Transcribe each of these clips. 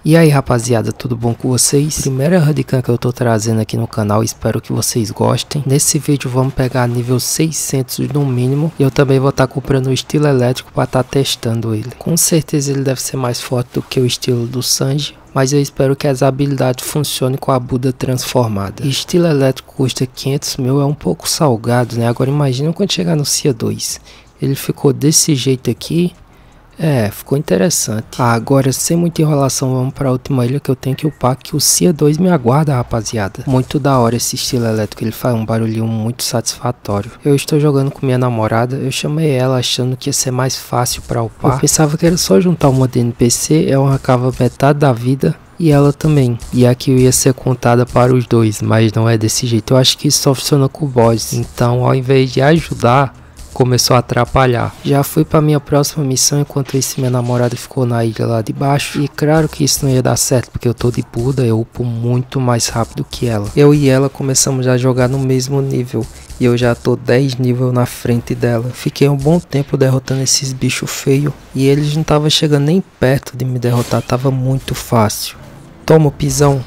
E aí rapaziada, tudo bom com vocês? Primeira Radicam que eu tô trazendo aqui no canal, espero que vocês gostem. Nesse vídeo vamos pegar nível 600 no mínimo. E eu também vou estar comprando o estilo elétrico para estar testando ele. Com certeza ele deve ser mais forte do que o estilo do Sanji, mas eu espero que as habilidades funcionem com a Buda transformada. E estilo elétrico custa 500 mil, é um pouco salgado, né? Agora imagina quando chegar no Cia 2. Ele ficou desse jeito aqui. Ficou interessante. Agora sem muita enrolação, vamos para a última ilha que eu tenho que upar, que o Cia 2 me aguarda, rapaziada. Muito da hora esse estilo elétrico, ele faz um barulhinho muito satisfatório. Eu estou jogando com minha namorada, eu chamei ela achando que ia ser mais fácil para upar. Eu pensava que era só juntar uma de NPC, eu arrancava metade da vida. E ela também, e aqui ia ser contada para os dois, mas não é desse jeito. Eu acho que isso só funciona com o boss, então ao invés de ajudar, começou a atrapalhar. Já fui para minha próxima missão, enquanto isso minha namorada ficou na ilha lá de baixo. E claro que isso não ia dar certo, porque eu tô de Buda, eu upo muito mais rápido que ela. Eu e ela começamos a jogar no mesmo nível, e eu já tô 10 níveis na frente dela. Fiquei um bom tempo derrotando esses bichos feios, e eles não estavam chegando nem perto de me derrotar, tava muito fácil. Toma o pisão.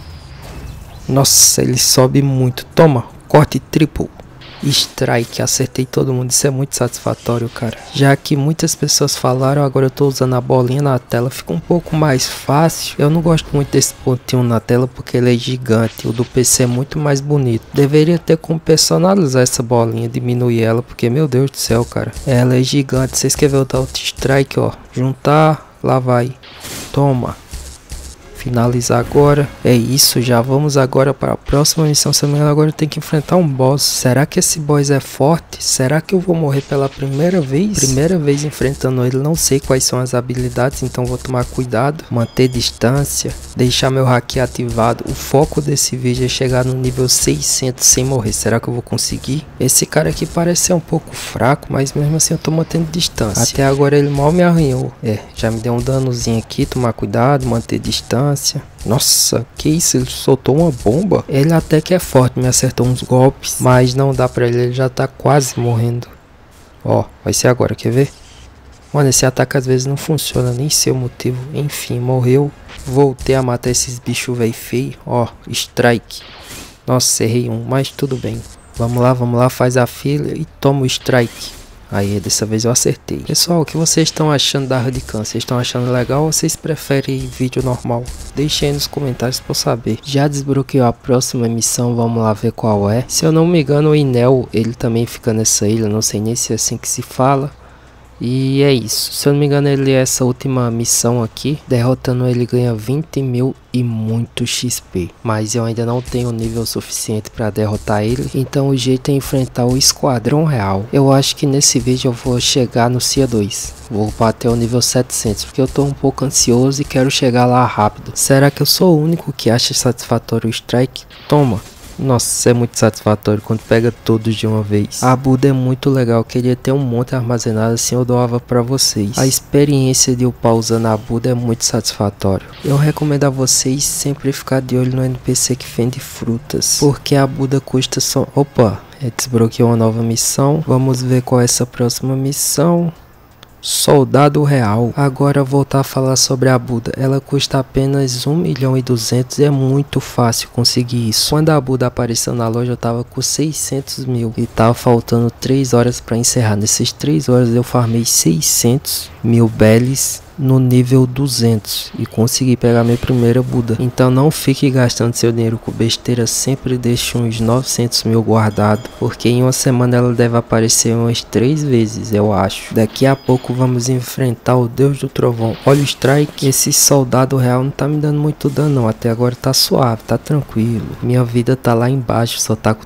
Nossa, ele sobe muito. Toma, corte triplo. Strike, acertei todo mundo, isso é muito satisfatório, cara. Já que muitas pessoas falaram, agora eu tô usando a bolinha na tela, fica um pouco mais fácil. Eu não gosto muito desse pontinho na tela porque ele é gigante, o do PC é muito mais bonito. Deveria ter como personalizar essa bolinha, diminuir ela, porque meu Deus do céu, cara, ela é gigante. Vocês querem ver o tal Strike, ó, juntar, lá vai, toma. Finalizar agora, é isso, já vamos agora para a próxima missão. Se não me engano, agora eu tenho que enfrentar um boss. Será que esse boss é forte? Será que eu vou morrer pela primeira vez? Primeira vez enfrentando ele, não sei quais são as habilidades, então vou tomar cuidado, manter distância, deixar meu haki ativado. O foco desse vídeo é chegar no nível 600 sem morrer. Será que eu vou conseguir? Esse cara aqui parece ser um pouco fraco, mas mesmo assim eu tô mantendo distância. Até agora ele mal me arranhou. Já me deu um danozinho aqui, tomar cuidado, manter distância. Nossa, que isso, ele soltou uma bomba. Ele até que é forte, me acertou uns golpes, mas não dá pra ele já tá quase morrendo. Ó, vai ser agora, quer ver? Mano, esse ataque às vezes não funciona, nem sei o motivo. Enfim, morreu. Voltei a matar esses bichos velho feio. Ó, strike. Nossa, errei um, mas tudo bem. Vamos lá, faz a fila e toma o strike. Aí, dessa vez eu acertei. Pessoal, o que vocês estão achando da Radicam? Vocês estão achando legal ou vocês preferem vídeo normal? Deixem aí nos comentários pra eu saber. Já desbloqueou a próxima missão, vamos lá ver qual é. Se eu não me engano, o Enel, ele também fica nessa ilha, não sei nem se é assim que se fala. E é isso, se eu não me engano ele é essa última missão aqui. Derrotando ele ganha 20 mil e muito XP. Mas eu ainda não tenho nível suficiente para derrotar ele, então o jeito é enfrentar o Esquadrão Real. Eu acho que nesse vídeo eu vou chegar no Cia 2. Vou bater o nível 700, porque eu tô um pouco ansioso e quero chegar lá rápido. Será que eu sou o único que acha satisfatório o strike? Toma! Nossa, é muito satisfatório quando pega todos de uma vez. A Buda é muito legal, queria ter um monte armazenado, assim eu doava pra vocês. A experiência de upar usando a Buda é muito satisfatório. Eu recomendo a vocês sempre ficar de olho no NPC que vende frutas, porque a Buda custa só... Opa, desbloqueou uma nova missão. Vamos ver qual é essa próxima missão. Soldado Real. Agora voltar a falar sobre a Buda. Ela custa apenas 1.200.000 e é muito fácil conseguir isso. Quando a Buda apareceu na loja eu tava com 600 mil e tava faltando 3 horas para encerrar. Nessas 3 horas eu farmei 600 mil belis no nível 200 e consegui pegar minha primeira Buda. Então não fique gastando seu dinheiro com besteira, sempre deixe uns 900 mil guardado, porque em uma semana ela deve aparecer umas 3 vezes, eu acho. Daqui a pouco vamos enfrentar o Deus do Trovão. Olha o strike, esse soldado real não tá me dando muito dano não, até agora tá suave, tá tranquilo. Minha vida tá lá embaixo, só tá com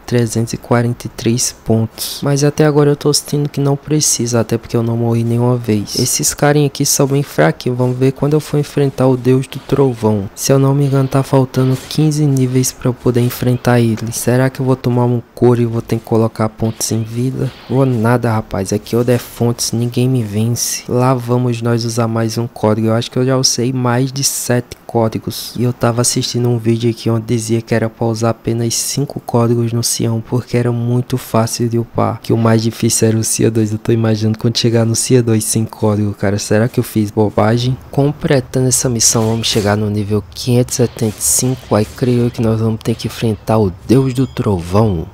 343 pontos, mas até agora eu tô sentindo que não precisa, até porque eu não morri nenhuma vez. Esses carinha aqui são bem fracos. Vamos ver quando eu for enfrentar o Deus do Trovão. Se eu não me engano tá faltando 15 níveis para eu poder enfrentar ele. Será que eu vou tomar um couro e vou ter que colocar pontos em vida? Ou nada, rapaz, aqui eu der fontes ninguém me vence. Lá vamos nós usar mais um código. Eu acho que eu já usei mais de 7 códigos códigos. E eu tava assistindo um vídeo aqui onde dizia que era pra usar apenas 5 códigos no Cia 1, porque era muito fácil de upar. Que o mais difícil era o Cia 2. Eu tô imaginando quando chegar no Cia 2 sem código, cara. Será que eu fiz bobagem? Completando essa missão, vamos chegar no nível 575. Aí creio que nós vamos ter que enfrentar o Deus do Trovão.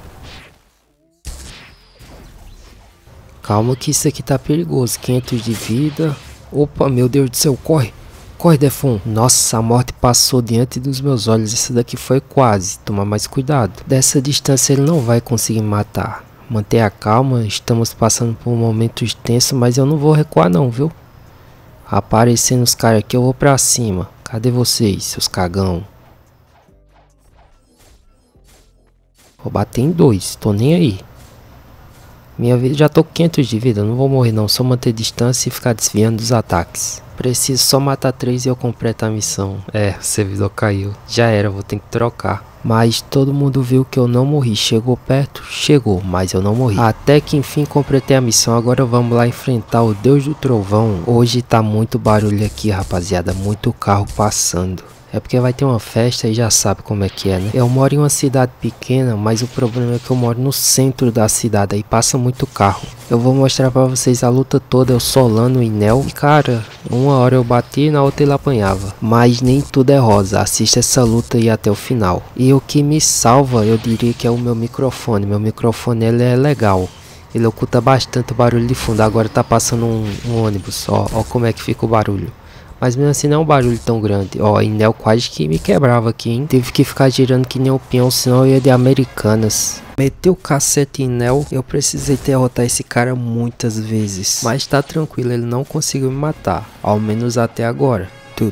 Calma que isso aqui tá perigoso. 500 de vida. Opa, meu Deus do céu, corre. Corre, Defon. Nossa, a morte passou diante dos meus olhos. Essa daqui foi quase. Toma mais cuidado. Dessa distância ele não vai conseguir me matar. Mantenha a calma. Estamos passando por momentos tensos, mas eu não vou recuar não, viu? Aparecendo os caras aqui, eu vou pra cima. Cadê vocês, seus cagão? Vou bater em 2. Tô nem aí. Minha vida, já tô com 500 de vida, não vou morrer não, só manter distância e ficar desviando dos ataques. Preciso só matar 3 e eu completo a missão. É, o servidor caiu. Já era, vou ter que trocar. Mas todo mundo viu que eu não morri. Chegou perto? Chegou, mas eu não morri. Até que enfim completei a missão. Agora vamos lá enfrentar o Deus do Trovão. Hoje tá muito barulho aqui, rapaziada. Muito carro passando. É porque vai ter uma festa e já sabe como é que é, né? Eu moro em uma cidade pequena, mas o problema é que eu moro no centro da cidade, aí passa muito carro. Eu vou mostrar pra vocês a luta toda, eu solando o Inel. E cara, uma hora eu bati e na outra ele apanhava. Mas nem tudo é rosa, assista essa luta aí até o final. E o que me salva, eu diria que é o meu microfone. Meu microfone ele é legal. Ele oculta bastante o barulho de fundo. Agora tá passando um ônibus, ó como é que fica o barulho. Mas mesmo assim não é um barulho tão grande. Ó, Inel quase que me quebrava aqui, hein. Tive que ficar girando que nem um peão, senão eu ia de Americanas. Meteu o cacete em Nel. Eu precisei derrotar esse cara muitas vezes. Mas tá tranquilo, ele não conseguiu me matar. Ao menos até agora.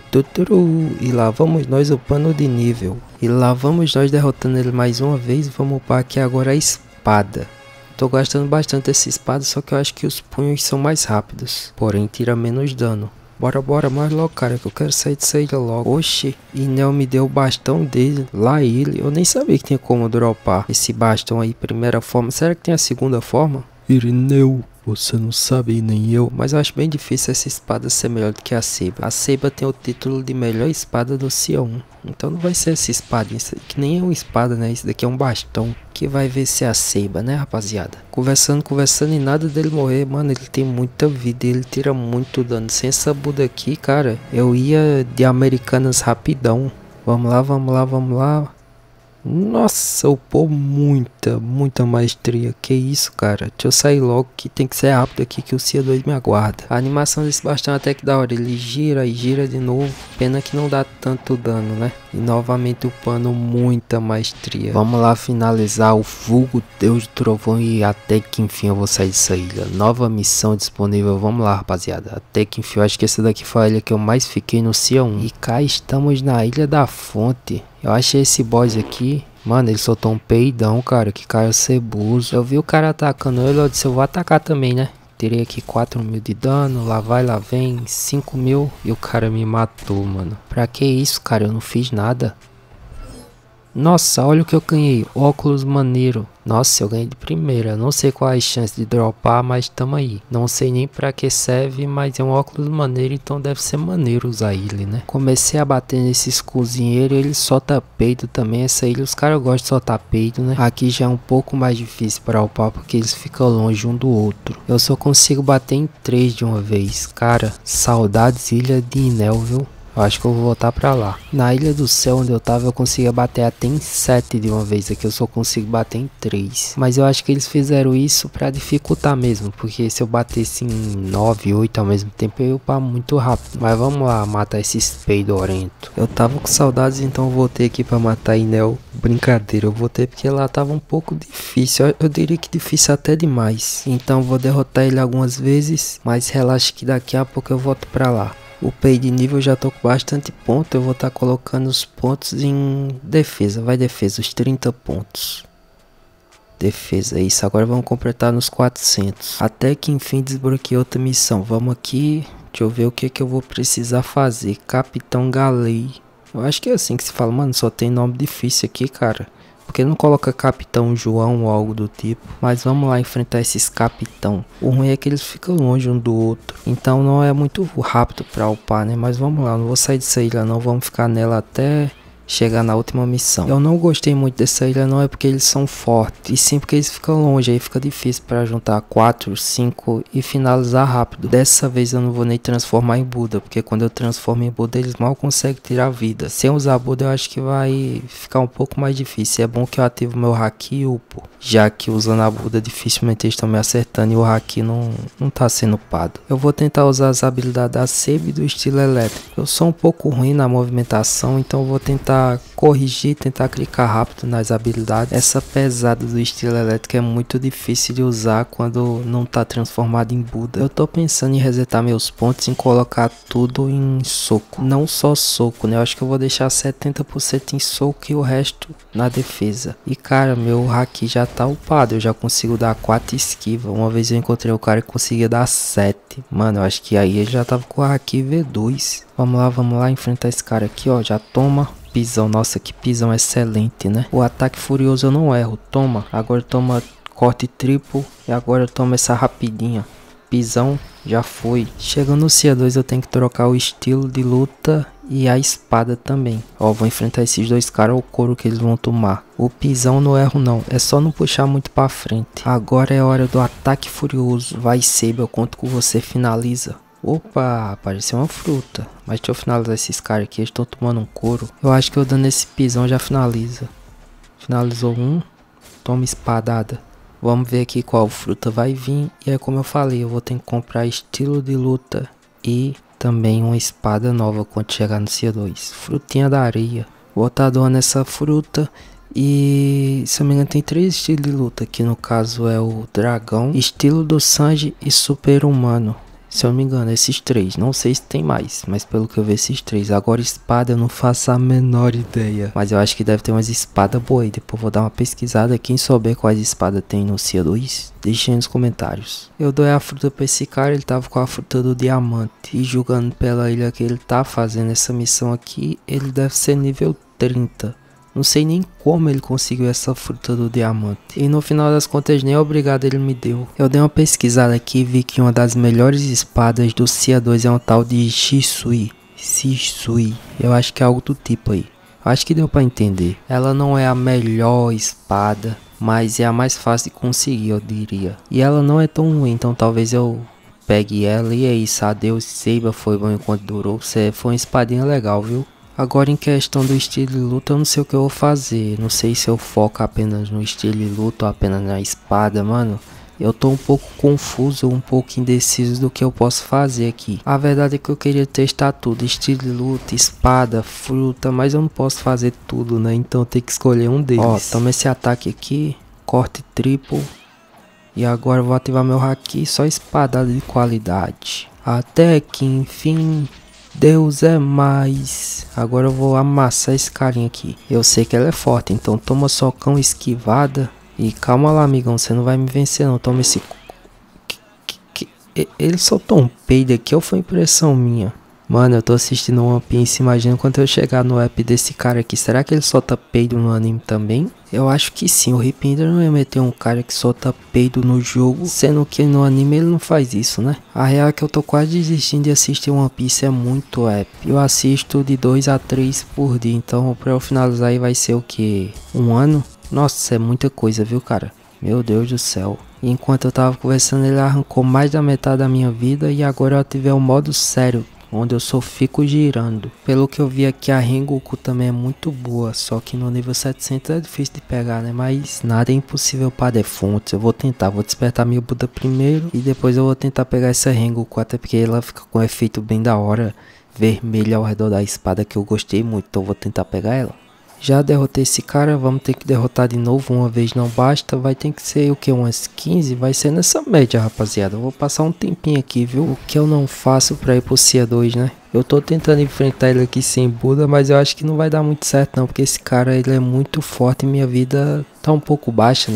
E lá vamos nós upando de nível. E lá vamos nós derrotando ele mais uma vez. Vamos upar aqui agora a espada. Tô gostando bastante dessa espada, só que eu acho que os punhos são mais rápidos. Porém tira menos dano. Bora, mais logo, cara, que eu quero sair disso aí logo. Oxi, Inel me deu o bastão dele, lá ele. Eu nem sabia que tinha como dropar esse bastão aí, primeira forma. Será que tem a segunda forma? Irineu, você não sabe nem eu. Mas eu acho bem difícil essa espada ser melhor do que a Seiba. A Seiba tem o título de melhor espada do Cia 1. Então não vai ser essa espada, isso que nem é uma espada, né? Isso daqui é um bastão. Que vai ver se é a Seiba, né, rapaziada? Conversando e nada dele morrer. Mano, ele tem muita vida, ele tira muito dano. Sem essa Buda aqui, cara, eu ia de Americanas rapidão. Vamos lá. Nossa, upou muita maestria. Que isso, cara. Deixa eu sair logo que tem que ser rápido aqui que o Cia 2 me aguarda. A animação desse bastão até que da hora. Ele gira e gira de novo. Pena que não dá tanto dano, né? E novamente upando muita maestria. Vamos lá finalizar o vulgo Deus do Trovão e até que enfim eu vou sair dessa ilha. Nova missão disponível. Vamos lá, rapaziada. Até que enfim, eu acho que essa daqui foi a ilha que eu mais fiquei no Cia 1. E cá estamos na Ilha da Fonte. Eu achei esse boss aqui, mano, ele soltou um peidão, cara, que cara ceboso. Eu vi o cara atacando ele, eu disse, eu vou atacar também, né? Tirei aqui 4.000 de dano, lá vai, lá vem, 5.000 e o cara me matou, mano. Pra que isso, cara? Eu não fiz nada. Nossa, olha o que eu ganhei, óculos maneiro. Nossa, eu ganhei de primeira, não sei qual é a chance de dropar, mas tamo aí. Não sei nem pra que serve, mas é um óculos maneiro, então deve ser maneiro usar ele, né? Comecei a bater nesses cozinheiros, ele solta peido também, essa ilha os caras gostam de soltar peido, né? Aqui já é um pouco mais difícil pra upar, porque eles ficam longe um do outro. Eu só consigo bater em 3 de uma vez, cara, saudades Ilha de Inel, viu? Eu acho que eu vou voltar pra lá. Na Ilha do Céu onde eu tava eu conseguia bater até em 7 de uma vez. Aqui eu só consigo bater em 3. Mas eu acho que eles fizeram isso pra dificultar mesmo. Porque se eu batesse em 9, 8 ao mesmo tempo eu ia upar muito rápido. Mas vamos lá matar esses peidorento. Eu tava com saudades, então eu voltei aqui pra matar Inel. Brincadeira, eu voltei porque lá tava um pouco difícil. Eu diria que difícil até demais. Então eu vou derrotar ele algumas vezes. Mas relaxa que daqui a pouco eu volto pra lá. Upei de nível, já tô com bastante ponto. Eu vou estar colocando os pontos em defesa. Vai defesa, os 30 pontos. Defesa, isso. Agora vamos completar nos 400. Até que enfim desbloqueei outra missão. Vamos aqui. Deixa eu ver o que eu vou precisar fazer. Capitão Galei. Eu acho que é assim que se fala. Mano, só tem nome difícil aqui, cara. Porque não coloca Capitão João ou algo do tipo. Mas vamos lá enfrentar esses capitão. O ruim é que eles ficam longe um do outro. Então não é muito rápido pra upar, né? Mas vamos lá, não vou sair dessa ilha não. Vamos ficar nela até chegar na última missão. Eu não gostei muito dessa ilha não é porque eles são fortes, e sim porque eles ficam longe, aí fica difícil para juntar 4, 5 e finalizar rápido. Dessa vez eu não vou nem transformar em Buda, porque quando eu transformo em Buda eles mal conseguem tirar vida. Sem usar Buda eu acho que vai ficar um pouco mais difícil. É bom que eu ativo meu Haki e upo, já que usando a Buda dificilmente eles estão me acertando e o Haki não tá sendo upado. Eu vou tentar usar as habilidades da Sabe e do estilo elétrico. Eu sou um pouco ruim na movimentação, então eu vou tentar corrigir, tentar clicar rápido nas habilidades. Essa pesada do estilo elétrico é muito difícil de usar quando não tá transformado em Buda. Eu tô pensando em resetar meus pontos, em colocar tudo em soco, não só soco, né? Eu acho que eu vou deixar 70% em soco e o resto na defesa. E cara, meu Haki já tá upado, eu já consigo dar 4 esquiva. Uma vez eu encontrei o cara que conseguia dar 7. Mano, eu acho que aí ele já tava com o Haki V2. Vamos lá enfrentar esse cara aqui, ó. Já toma. Pisão, nossa, que pisão excelente, né? O ataque furioso eu não erro. Toma, agora toma corte triplo e agora toma essa rapidinha. Pisão, já foi. Chegando no Cia 2 eu tenho que trocar o estilo de luta e a espada também. Ó, vou enfrentar esses dois caras, o couro que eles vão tomar. O pisão não erro não, é só não puxar muito pra frente. Agora é hora do ataque furioso. Vai, Sabe, eu conto com você, finaliza. Opa, apareceu uma fruta. Mas deixa eu finalizar esses caras aqui, eles estão tomando um couro. Eu acho que eu dando esse pisão já finaliza. Finalizou um. Toma espadada. Vamos ver aqui qual fruta vai vir. E aí, como eu falei, eu vou ter que comprar estilo de luta e também uma espada nova quando chegar no Cia 2. Frutinha da areia. Vou estar doando essa fruta. E se eu não me engano tem 3 estilos de luta. Que no caso é o dragão, estilo do Sanji e super humano. Se eu não me engano, esses 3. Não sei se tem mais, mas pelo que eu vi, esses 3. Agora espada eu não faço a menor ideia. Mas eu acho que deve ter umas espadas boas aí. Depois eu vou dar uma pesquisada. Quem souber quais espadas tem no Cia 2, deixem nos comentários. Eu dou a fruta pra esse cara, ele tava com a fruta do diamante. E julgando pela ilha que ele tá fazendo essa missão aqui, ele deve ser nível 30. Não sei nem como ele conseguiu essa fruta do diamante. E no final das contas nem obrigado ele me deu. Eu dei uma pesquisada aqui e vi que uma das melhores espadas do Cia 2 é um tal de Shisui. Shisui. Eu acho que é algo do tipo aí. Acho que deu pra entender. Ela não é a melhor espada, mas é a mais fácil de conseguir, eu diria. E ela não é tão ruim, então talvez eu pegue ela. E é isso, adeus Sabe, foi bom enquanto durou. Você foi uma espadinha legal, viu? Agora em questão do estilo de luta eu não sei o que eu vou fazer. Não sei se eu foco apenas no estilo de luta ou apenas na espada, mano. Eu tô um pouco confuso, um pouco indeciso do que eu posso fazer aqui. A verdade é que eu queria testar tudo, estilo de luta, espada, fruta, mas eu não posso fazer tudo, né? Então eu tenho que escolher um deles. Ó, toma esse ataque aqui, corte triplo. E agora eu vou ativar meu Haki, só espadada de qualidade. Até que enfim... Deus é mais. Agora eu vou amassar esse carinha aqui. Eu sei que ela é forte, então toma socão, esquivada. E calma lá, amigão, você não vai me vencer não. Toma esse... Ele soltou um peido aqui ou foi impressão minha? Mano, eu tô assistindo One Piece, imagina quando eu chegar no app desse cara aqui. Será que ele solta peido no anime também? Eu acho que sim, o Hip ainda não ia meter um cara que solta peido no jogo, sendo que no anime ele não faz isso, né? A real é que eu tô quase desistindo de assistir One Piece, é muito épico. Eu assisto de 2 a 3 por dia, então pra eu finalizar aí vai ser o que? Um ano? Nossa, isso é muita coisa, viu, cara? Meu Deus do céu. E enquanto eu tava conversando, ele arrancou mais da metade da minha vida e agora eu ativei o modo sério, onde eu só fico girando. Pelo que eu vi aqui, a Rengoku também é muito boa, só que no nível 700 é difícil de pegar, né? Mas nada é impossível para defuntos. Eu vou tentar, vou despertar meu Buda primeiro e depois eu vou tentar pegar essa Rengoku, até porque ela fica com um efeito bem da hora, vermelho ao redor da espada, que eu gostei muito, então eu vou tentar pegar ela. Já derrotei esse cara, vamos ter que derrotar de novo, uma vez não basta, vai ter que ser o que, umas 15, vai ser nessa média, rapaziada. Eu vou passar um tempinho aqui, viu, o que eu não faço pra ir pro Cia 2, né. Eu tô tentando enfrentar ele aqui sem Buda, mas eu acho que não vai dar muito certo não, porque esse cara, ele é muito forte e minha vida tá um pouco baixa, né.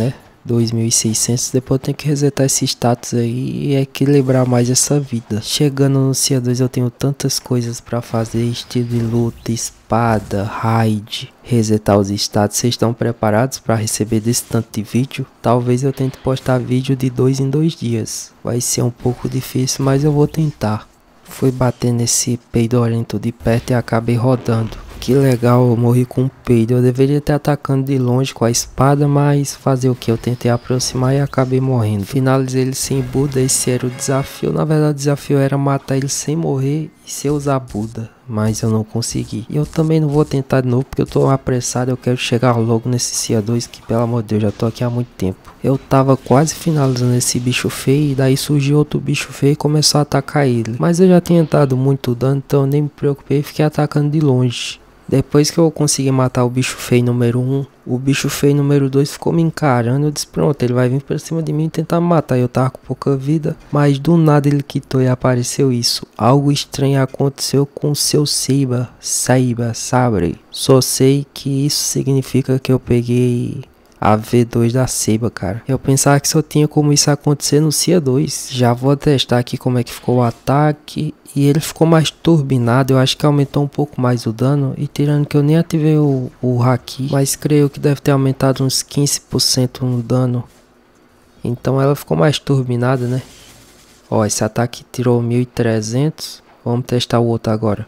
2.600, depois eu tenho que resetar esse status aí e equilibrar mais essa vida. Chegando no Cia 2 eu tenho tantas coisas pra fazer, estilo de luta, espada, raid, resetar os status. Vocês estão preparados pra receber desse tanto de vídeo? Talvez eu tente postar vídeo de 2 em 2 dias. Vai ser um pouco difícil, mas eu vou tentar. Fui bater nesse peidorento de perto e acabei rodando. Que legal, eu morri com um peido. Eu deveria ter atacando de longe com a espada, mas fazer o que? Eu tentei aproximar e acabei morrendo. Finalizei ele sem Buda, esse era o desafio. Na verdade o desafio era matar ele sem morrer e sem usar Buda, mas eu não consegui. E eu também não vou tentar de novo porque eu tô apressado, eu quero chegar logo nesse Cia 2 que, pelo amor de Deus, já tô aqui há muito tempo. Eu tava quase finalizando esse bicho feio e daí surgiu outro bicho feio e começou a atacar ele. Mas eu já tinha dado muito dano, então eu nem me preocupei e fiquei atacando de longe. Depois que eu consegui matar o bicho feio número 1, o bicho feio número 2 ficou me encarando. Eu disse, pronto, ele vai vir pra cima de mim e tentar me matar. Eu tava com pouca vida, mas do nada ele quitou e apareceu isso. Algo estranho aconteceu com o seu Sabre. Só sei que isso significa que eu peguei a V2 da Sabre, cara. Eu pensava que só tinha como isso acontecer no Cia 2. Já vou testar aqui como é que ficou o ataque. E ele ficou mais turbinado, eu acho que aumentou um pouco mais o dano. E tirando que eu nem ativei o haki, mas creio que deve ter aumentado uns 15% no dano. Então ela ficou mais turbinada, né? Ó, esse ataque tirou 1.300. Vamos testar o outro agora.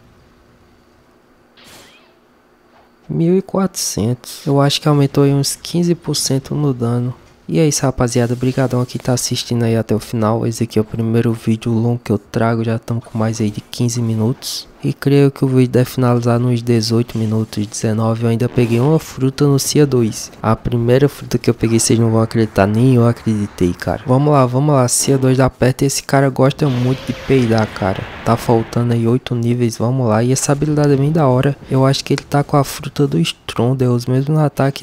1.400. Eu acho que aumentou aí uns 15% no dano. E é isso, rapaziada, obrigadão a quem tá assistindo aí até o final. Esse aqui é o primeiro vídeo longo que eu trago, já estamos com mais aí de 15 minutos. E creio que o vídeo deve finalizar nos 18 minutos, 19. Eu ainda peguei uma fruta no Cia 2. A primeira fruta que eu peguei, vocês não vão acreditar, nem eu acreditei, cara. Vamos lá, Cia 2 da perto. Esse cara gosta muito de peidar, cara. Tá faltando aí 8 níveis, vamos lá. E essa habilidade é bem da hora. Eu acho que ele tá com a fruta do Stronder, os mesmos ataques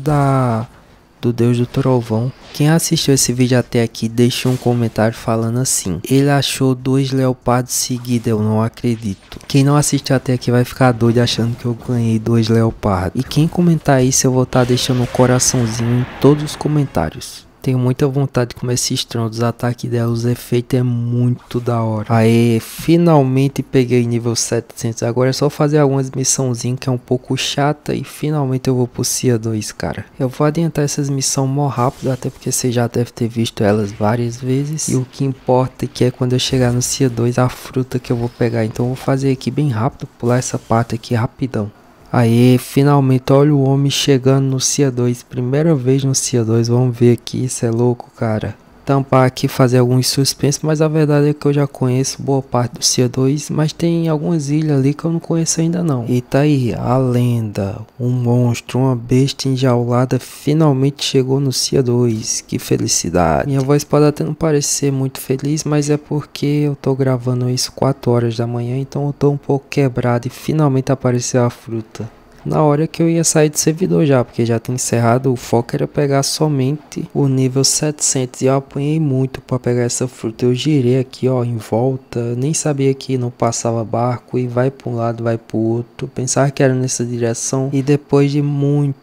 do Deus do Trovão. Quem assistiu esse vídeo até aqui, deixa um comentário falando assim: ele achou 2 leopardos seguidos, eu não acredito. Quem não assistiu até aqui vai ficar doido achando que eu ganhei 2 leopardos. E quem comentar isso, eu vou estar deixando um coraçãozinho em todos os comentários. Tenho muita vontade de comer esse Stronder, os ataques dela, os efeitos é muito da hora. Aê, finalmente peguei nível 700. Agora é só fazer algumas missãozinhas que é um pouco chata e finalmente eu vou pro Cia 2, cara. Eu vou adiantar essas missões mó rápido, até porque você já deve ter visto elas várias vezes. E o que importa é que é quando eu chegar no Cia 2 a fruta que eu vou pegar. Então eu vou fazer aqui bem rápido, pular essa parte aqui rapidão. Aê, finalmente, olha o homem chegando no Cia 2, primeira vez no Cia 2, vamos ver aqui, isso é louco, cara. Tampar aqui, fazer alguns suspensos, mas a verdade é que eu já conheço boa parte do Cia 2, mas tem algumas ilhas ali que eu não conheço ainda não. E tá aí, a lenda, um monstro, uma besta enjaulada finalmente chegou no Cia 2, que felicidade. Minha voz pode até não parecer muito feliz, mas é porque eu tô gravando isso 4 horas da manhã, então eu tô um pouco quebrado e finalmente apareceu a fruta. Na hora que eu ia sair do servidor já, porque já tinha encerrado, o foco era pegar somente o nível 700 e eu apanhei muito para pegar essa fruta. Eu girei aqui ó, em volta, nem sabia que não passava barco e vai para um lado, vai para o outro. Pensava que era nessa direção e depois de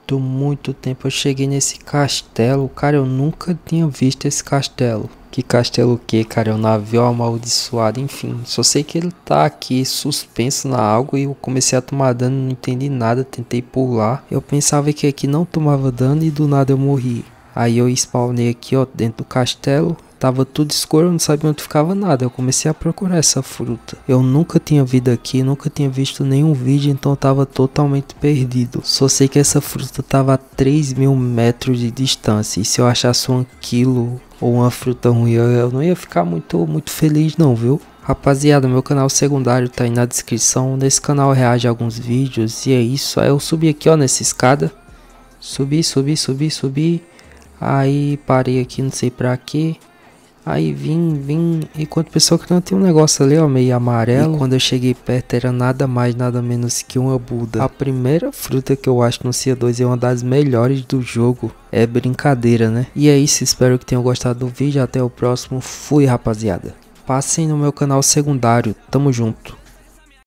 muito tempo eu cheguei nesse castelo. Cara, eu nunca tinha visto esse castelo. Que castelo o que, cara? É um navio amaldiçoado, enfim. Só sei que ele tá aqui suspenso na água e eu comecei a tomar dano, não entendi nada, tentei pular. Eu pensava que aqui não tomava dano e do nada eu morri. Aí eu spawnei aqui, ó, dentro do castelo. Tava tudo escuro, eu não sabia onde ficava nada. Eu comecei a procurar essa fruta. Eu nunca tinha vindo aqui, nunca tinha visto nenhum vídeo, então eu tava totalmente perdido. Só sei que essa fruta tava a 3.000 metros de distância. E se eu achasse 1 quilo ou uma fruta ruim, eu não ia ficar muito feliz não, viu? Rapaziada, meu canal secundário tá aí na descrição. Nesse canal eu reage a alguns vídeos e é isso. Aí eu subi aqui, ó, nessa escada. Subi. Aí parei aqui, não sei pra quê. Aí vim, enquanto pessoa que não tem um negócio ali, ó, meio amarelo. E quando eu cheguei perto era nada mais, nada menos que uma Buda. A primeira fruta que eu acho no Cia 2 é uma das melhores do jogo. É brincadeira, né? E é isso, espero que tenham gostado do vídeo. Até o próximo, fui rapaziada. Passem no meu canal secundário, tamo junto.